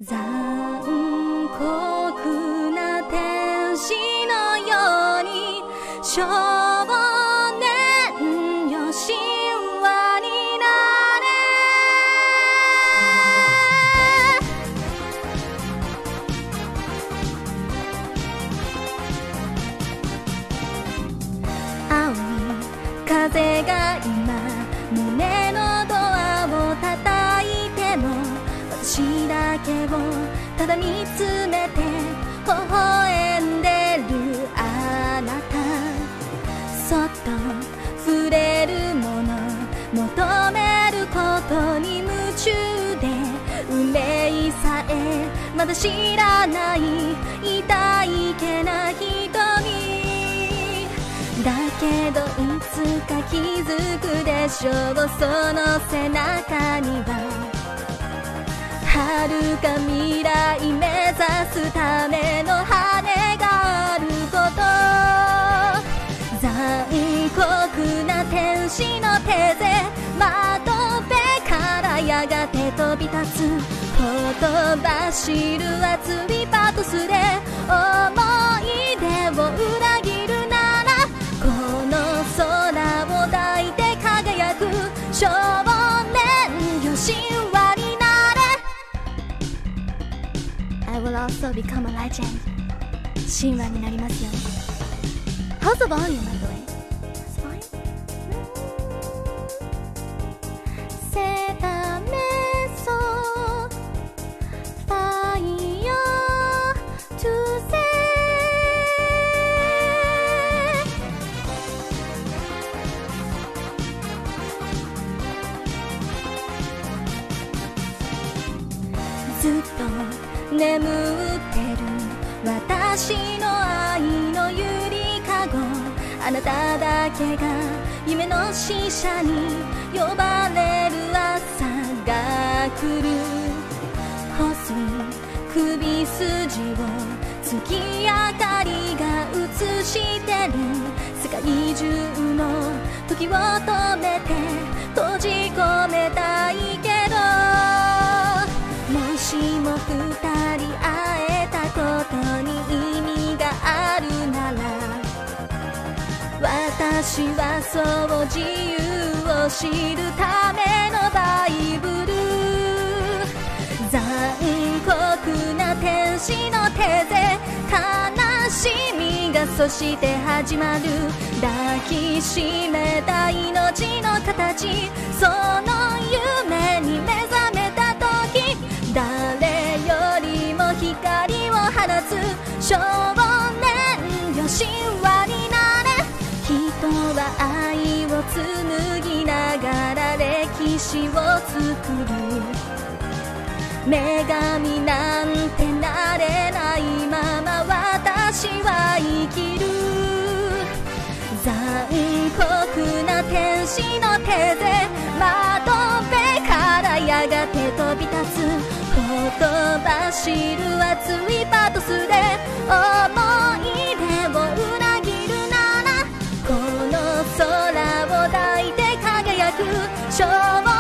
残酷な天使のように少年よ神話になれ。青い風が今胸のドアを叩いても私だけをただ見つめて微笑んでるあなた。そっと触れるもの求めることに夢中で運命さえまだ知らない痛いけな瞳だけどいつか気づくでしょう。その背中には遥か未来目指すための羽があること。残酷な天使の手で窓辺からやがて飛び立つほとばしる熱いパトスで思い出を裏切るならこの空を抱いて輝く少年よ神話になれ。 I will also become a legend. 神話になりますように。 How's the volume, by the way? It's fine? せためそう Fire to say ずっと眠ってる私の愛のゆりかご。あなただけが夢の使者に呼ばれる朝が来る。細い首筋を月明かりが映してる。世界中の時を止めて閉じ込めたいけどもしも二人会えたことに意味があるなら私はそう自由を知るためのバイブル。残酷な天使の手で悲しみがそして始まる。抱きしめた命の形その夢に目覚めた時誰よりも光を放つ少年よ神話になれ。人は愛を紡ぎながら歴史を作る。女神なんてなれないまま私は生きる。残酷な天使の手で窓辺からやがて飛び立つほとばしる熱いパトスで思い出を裏切るならこの空を抱いて輝く少